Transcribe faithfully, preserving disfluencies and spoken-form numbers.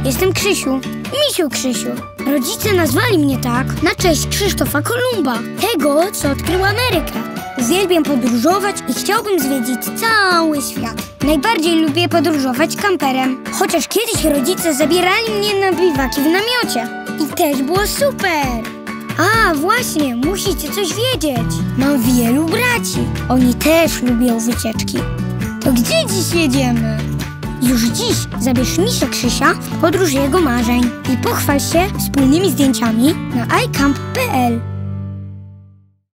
jestem Krzysiu. Misiu Krzysiu. Rodzice nazwali mnie tak na cześć Krzysztofa Kolumba, tego, co odkrył Amerykę. Uwielbiam podróżować i chciałbym zwiedzić cały świat. Najbardziej lubię podróżować kamperem, chociaż kiedyś rodzice zabierali mnie na biwaki w namiocie. I też było super. A, właśnie, musicie coś wiedzieć. Mam wielu braci. Oni też lubią wycieczki. To gdzie dziś jedziemy? Już dziś zabierz Misia Krzysia w podróż jego marzeń i pochwal się wspólnymi zdjęciami na i camp kropka p l.